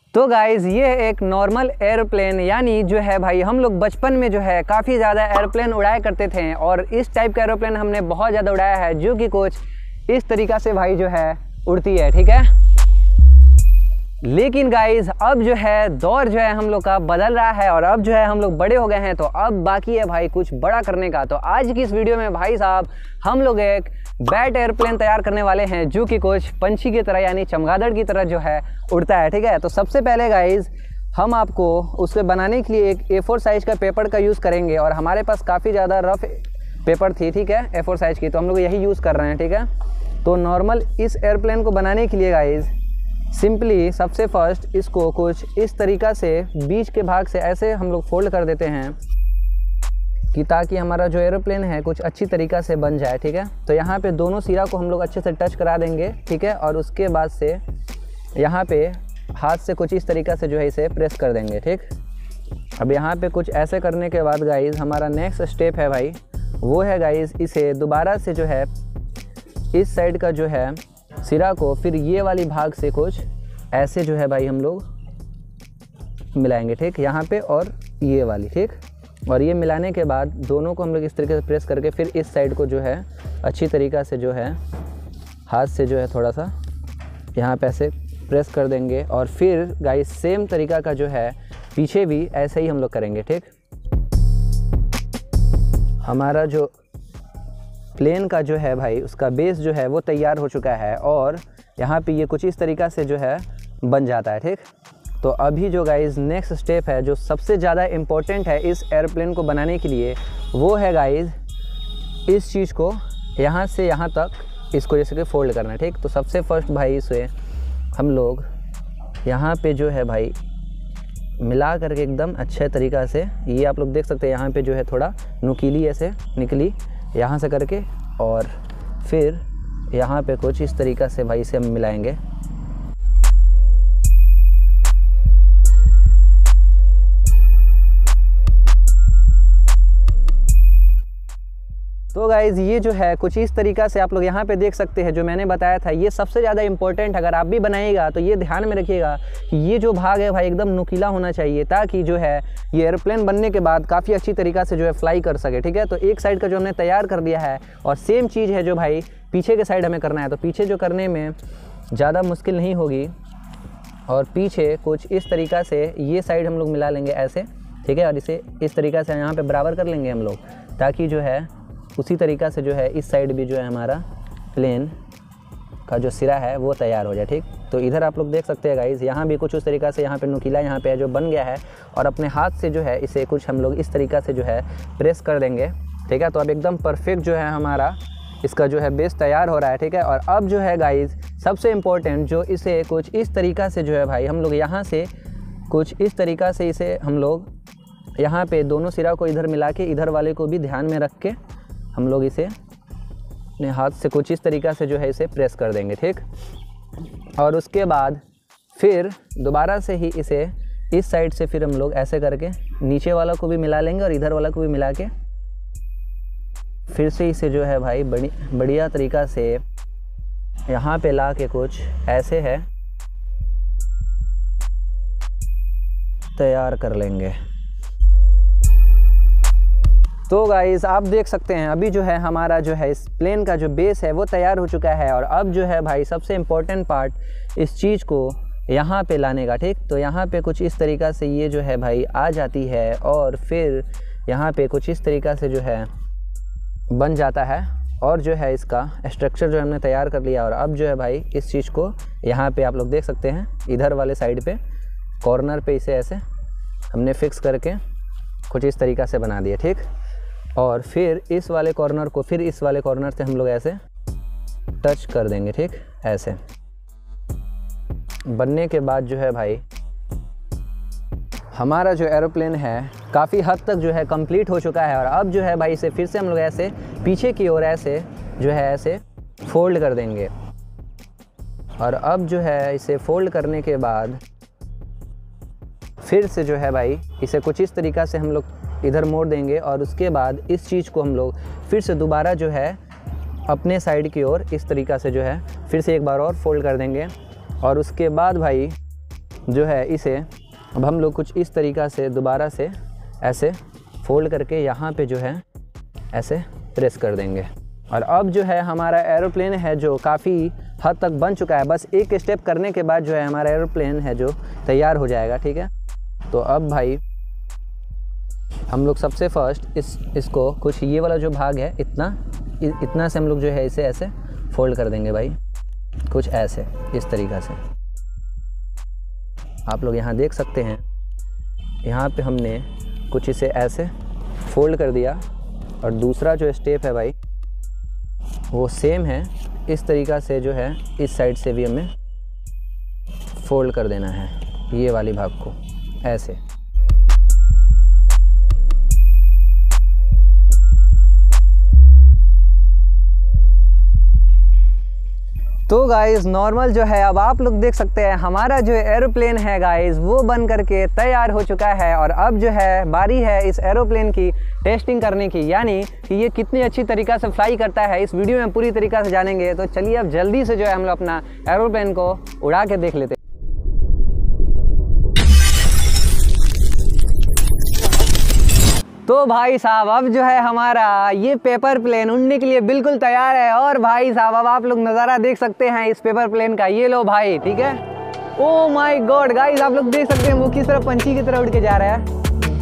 तो गाइज़ ये एक नॉर्मल एयरप्लेन यानी जो है भाई हम लोग बचपन में जो है काफ़ी ज़्यादा एयरप्लेन उड़ाया करते थे और इस टाइप का एयरप्लेन हमने बहुत ज़्यादा उड़ाया है जो कि कुछ इस तरीक़ा से भाई जो है उड़ती है, ठीक है। लेकिन गाइज़ अब जो है दौर जो है हम लोग का बदल रहा है और अब जो है हम लोग बड़े हो गए हैं, तो अब बाकी है भाई कुछ बड़ा करने का। तो आज की इस वीडियो में भाई साहब हम लोग एक बैट एयरप्लेन तैयार करने वाले हैं जो कि कुछ पंछी की तरह यानी चमगादड़ की तरह जो है उड़ता है, ठीक है। तो सबसे पहले गाइज़ हम आपको उसके बनाने के लिए एक A4 साइज़ का पेपर का यूज़ करेंगे और हमारे पास काफ़ी ज़्यादा रफ पेपर थी, ठीक है, A4 साइज़ की, तो हम लोग यही यूज़ कर रहे हैं, ठीक है। तो नॉर्मल इस एयरप्लेन को बनाने के लिए गाइज़ सिंपली सबसे फर्स्ट इसको कुछ इस तरीक़ा से बीच के भाग से ऐसे हम लोग फोल्ड कर देते हैं कि ताकि हमारा जो एरोप्लेन है कुछ अच्छी तरीक़ा से बन जाए, ठीक है। तो यहाँ पे दोनों सिरा को हम लोग अच्छे से टच करा देंगे, ठीक है, और उसके बाद से यहाँ पे हाथ से कुछ इस तरीक़ा से जो है इसे प्रेस कर देंगे, ठीक। अब यहाँ पे कुछ ऐसे करने के बाद गाइज़ हमारा नेक्स्ट स्टेप है भाई, वो है गाइज़ इसे दोबारा से जो है इस साइड का जो है सिरा को फिर ये वाली भाग से कुछ ऐसे जो है भाई हम लोग मिलाएंगे, ठीक, यहाँ पे और ये वाली, ठीक। और ये मिलाने के बाद दोनों को हम लोग इस तरीके से प्रेस करके फिर इस साइड को जो है अच्छी तरीक़ा से जो है हाथ से जो है थोड़ा सा यहाँ पे ऐसे प्रेस कर देंगे और फिर गाइस सेम तरीक़ा का जो है पीछे भी ऐसे ही हम लोग करेंगे, ठीक। हमारा जो प्लेन का जो है भाई उसका बेस जो है वो तैयार हो चुका है और यहाँ पे ये कुछ इस तरीक़ा से जो है बन जाता है, ठीक। तो अभी जो गाइज़ नेक्स्ट स्टेप है जो सबसे ज़्यादा इम्पोर्टेंट है इस एयरप्लेन को बनाने के लिए, वो है गाइज़ इस चीज़ को यहाँ से यहाँ तक इसको जैसे कि फोल्ड करना है, ठीक। तो सबसे फर्स्ट भाई इसे हम लोग यहाँ पे जो है भाई मिला करके एकदम अच्छे तरीक़ा से, ये आप लोग देख सकते हैं यहाँ पे जो है थोड़ा नुकीली ऐसे निकली यहाँ से करके और फिर यहाँ पे कुछ इस तरीक़ा से भाई इसे हम मिलाएंगे। तो गाइज़ ये जो है कुछ इस तरीक़ा से आप लोग यहाँ पे देख सकते हैं जो मैंने बताया था, ये सबसे ज़्यादा इम्पोर्टेंट अगर आप भी बनाइएगा तो ये ध्यान में रखिएगा कि ये जो भाग है भाई एकदम नुकीला होना चाहिए ताकि जो है ये एयरप्लेन बनने के बाद काफ़ी अच्छी तरीक़ा से जो है फ्लाई कर सके, ठीक है। तो एक साइड का जो हमने तैयार कर दिया है और सेम चीज़ है जो भाई पीछे के साइड हमें करना है। तो पीछे जो करने में ज़्यादा मुश्किल नहीं होगी और पीछे कुछ इस तरीक़ा से ये साइड हम लोग मिला लेंगे ऐसे, ठीक है, और इसे इस तरीक़ा से यहाँ पर बराबर कर लेंगे हम लोग ताकि जो है उसी तरीक़ा से जो है इस साइड भी जो है हमारा प्लेन का जो सिरा है वो तैयार हो जाए, ठीक। तो इधर आप लोग देख सकते हैं गाइज़ यहाँ भी कुछ उस तरीक़ा से यहाँ पे नुकीला यहाँ पे जो बन गया है और अपने हाथ से जो है इसे कुछ हम लोग इस तरीक़ा से जो है प्रेस कर देंगे, ठीक है। तो अब एकदम परफेक्ट जो है हमारा इसका जो है बेस तैयार हो रहा है, ठीक है। और अब जो है गाइज़ सबसे इम्पोर्टेंट जो इसे कुछ इस तरीक़ा से जो है भाई हम लोग यहाँ से कुछ इस तरीक़ा से इसे हम लोग यहाँ पर दोनों सिरा को इधर मिला के इधर वाले को भी ध्यान में रख के हम लोग इसे अपने हाथ से कुछ इस तरीक़ा से जो है इसे प्रेस कर देंगे, ठीक। और उसके बाद फिर दोबारा से ही इसे इस साइड से फिर हम लोग ऐसे करके नीचे वाला को भी मिला लेंगे और इधर वाला को भी मिला के फिर से इसे जो है भाई बढ़िया तरीक़ा से यहाँ पे ला के कुछ ऐसे है तैयार कर लेंगे। तो गाइज़ आप देख सकते हैं अभी जो है हमारा जो है इस प्लेन का जो बेस है वो तैयार हो चुका है और अब जो है भाई सबसे इम्पोर्टेंट पार्ट इस चीज़ को यहाँ पे लाने का, ठीक। तो यहाँ पे कुछ इस तरीक़ा से ये जो है भाई आ जाती है और फिर यहाँ पे कुछ इस तरीक़ा से जो है बन जाता है और जो है इसका स्ट्रक्चर जो हमने तैयार कर लिया। और अब जो है भाई इस चीज़ को यहाँ पे आप लोग देख सकते हैं इधर वाले साइड पे कॉर्नर पे इसे ऐसे हमने फिक्स करके कुछ इस तरीक़ा से बना दिया, ठीक। और फिर इस वाले कॉर्नर को फिर इस वाले कॉर्नर से हम लोग ऐसे टच कर देंगे, ठीक। ऐसे बनने के बाद जो है भाई हमारा जो एरोप्लेन है काफ़ी हद तक जो है कंप्लीट हो चुका है और अब जो है भाई इसे फिर से हम लोग ऐसे पीछे की ओर ऐसे जो है ऐसे फोल्ड कर देंगे। और अब जो है इसे फोल्ड करने के बाद फिर से जो है भाई इसे कुछ इस तरीक़ा से हम लोग इधर मोड़ देंगे और उसके बाद इस चीज़ को हम लोग फिर से दोबारा जो है अपने साइड की ओर इस तरीक़ा से जो है फिर से एक बार और फोल्ड कर देंगे और उसके बाद भाई जो है इसे अब हम लोग कुछ इस तरीक़ा से दोबारा से ऐसे फोल्ड करके यहाँ पे जो है ऐसे प्रेस कर देंगे। और अब जो है हमारा एरोप्लेन है जो काफ़ी हद तक बन चुका है। बस एक स्टेप करने के बाद जो है हमारा एरोप्लेन है जो तैयार हो जाएगा, ठीक है। तो अब भाई हम लोग सबसे फर्स्ट इसको कुछ ये वाला जो भाग है इतना से हम लोग जो है इसे ऐसे फोल्ड कर देंगे भाई, कुछ ऐसे इस तरीक़ा से। आप लोग यहाँ देख सकते हैं, यहाँ पे हमने कुछ इसे ऐसे फोल्ड कर दिया। और दूसरा जो स्टेप है भाई वो सेम है, इस तरीक़ा से जो है इस साइड से भी हमें फोल्ड कर देना है ये वाली भाग को ऐसे। तो गाइज़ नॉर्मल जो है अब आप लोग देख सकते हैं हमारा जो एरोप्लेन है गाइज़ वो बन करके तैयार हो चुका है। और अब जो है बारी है इस एरोप्लेन की टेस्टिंग करने की, यानी कि ये कितनी अच्छी तरीक़ा से फ्लाई करता है इस वीडियो में पूरी तरीक़ा से जानेंगे। तो चलिए अब जल्दी से जो है हम लोग अपना एरोप्लेन को उड़ा के देख लेते हैं। तो भाई साहब अब जो है हमारा ये पेपर प्लेन उड़ने के लिए बिल्कुल तैयार है। और भाई साहब अब आप लोग नज़ारा देख सकते हैं इस पेपर प्लेन का, ये लो भाई, ठीक है। ओ माय गॉड गाइस, आप लोग देख सकते हैं वो किस तरह पंछी की तरह उड़ के जा रहा है।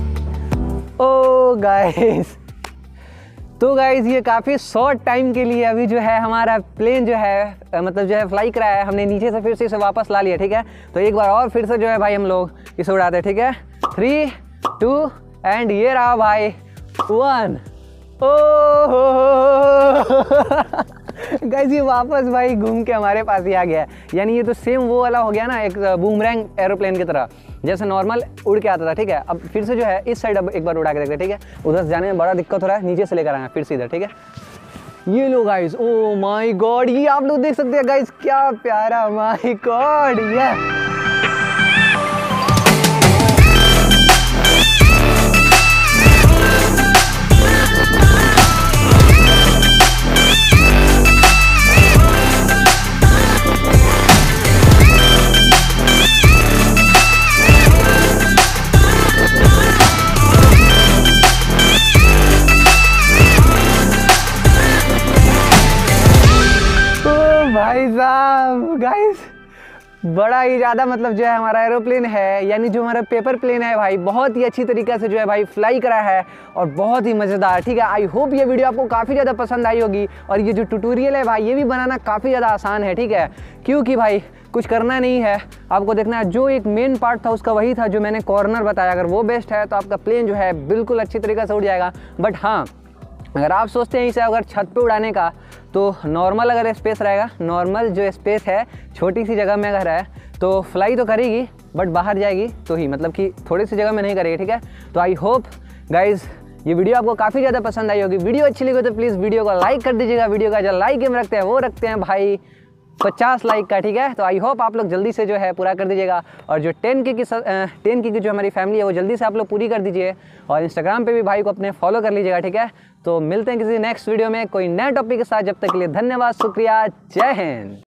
ओ गाइस, तो गाइस ये काफ़ी शॉर्ट टाइम के लिए अभी जो है हमारा प्लेन जो है मतलब जो है फ्लाई कराया है हमने नीचे से, फिर से इसे वापस ला लिया, ठीक है। तो एक बार और फिर से जो है भाई हम लोग इसे उड़ाते हैं, ठीक है। 3, 2 एंड ये रहा भाई 1। ओ गाइस ये वापस भाई घूम के हमारे पास ही आ गया है। यानी ये तो सेम वो वाला हो गया ना, एक बूमरैंग एरोप्लेन की तरह, जैसे नॉर्मल उड़ के आता था, ठीक है। अब फिर से जो है इस साइड अब एक बार उड़ा के देखते हैं, ठीक है। उधर से जाने में बड़ा दिक्कत हो रहा है, नीचे से लेकर आना फिर से इधर, ठीक है। ये लो गाइस, ओ माय गॉड, ये आप लोग देख सकते हैं गाइस क्या प्यारा, माय गॉड ये। भाई साहब गाइस बड़ा ही ज़्यादा मतलब जो है हमारा एरोप्लेन है, यानी जो हमारा पेपर प्लेन है भाई, बहुत ही अच्छी तरीके से जो है भाई फ्लाई करा है और बहुत ही मज़ेदार, ठीक है। आई होप ये वीडियो आपको काफ़ी ज़्यादा पसंद आई होगी। और ये जो ट्यूटोरियल है भाई ये भी बनाना काफ़ी ज़्यादा आसान है, ठीक है। क्योंकि भाई कुछ करना नहीं है, आपको देखना है जो एक मेन पार्ट था उसका वही था जो मैंने कॉर्नर बताया। अगर वो बेस्ट है तो आपका प्लेन जो है बिल्कुल अच्छी तरीके से उड़ जाएगा। बट हाँ, अगर आप सोचते हैं इसे अगर छत पे उड़ाने का, तो नॉर्मल अगर स्पेस रहेगा, नॉर्मल जो स्पेस है छोटी सी जगह में अगर है तो फ्लाई तो करेगी बट बाहर जाएगी तो ही, मतलब कि थोड़ी सी जगह में नहीं करेगी, ठीक है। तो आई होप गाइज़ ये वीडियो आपको काफ़ी ज़्यादा पसंद आई होगी। वीडियो अच्छी लगी तो प्लीज़ वीडियो को लाइक कर दीजिएगा। वीडियो का जो लाइक हम रखते हैं वो रखते हैं भाई 50 लाइक का, ठीक है। तो आई होप आप लोग जल्दी से जो है पूरा कर दीजिएगा। और जो 10K की जो हमारी फैमिली है वो जल्दी से आप लोग पूरी कर दीजिए। और इंस्टाग्राम पे भी भाई को अपने फॉलो कर लीजिएगा, ठीक है। तो मिलते हैं किसी नेक्स्ट वीडियो में कोई नए टॉपिक के साथ। जब तक के लिए धन्यवाद, शुक्रिया, जय हिंद।